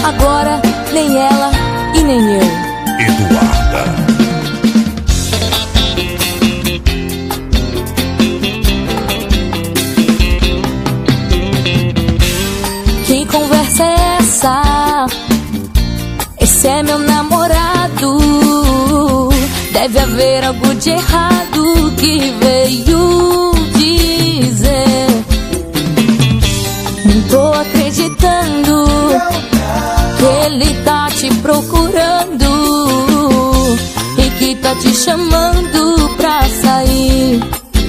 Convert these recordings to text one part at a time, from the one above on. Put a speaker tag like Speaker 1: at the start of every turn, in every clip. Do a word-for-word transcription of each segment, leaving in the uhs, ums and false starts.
Speaker 1: Agora nem ela e nem eu.
Speaker 2: Eduarda.
Speaker 1: Que conversa é essa? Esse é meu namorado. Deve haver algo de errado que veio dizer. Não tô acreditando que ele tá te procurando e que tá te chamando pra sair.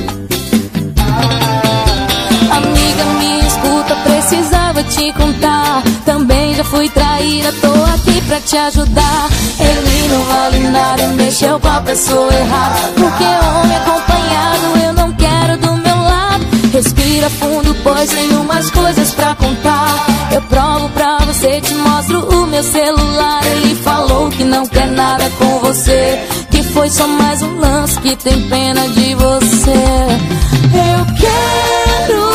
Speaker 1: Amiga, me escuta, precisava te contar. Também já fui traída, tô aqui pra te ajudar. Ele não vale nada e mexeu com a pessoa errada. Porque homem acompanhado eu não quero do meu lado. Respira fundo, pois tenho mais coisas pra contar. Eu provo pra você, te mostro o meu celular. Ele falou que não quer nada com você, que foi só mais um lance, que tem pena de você. Eu quero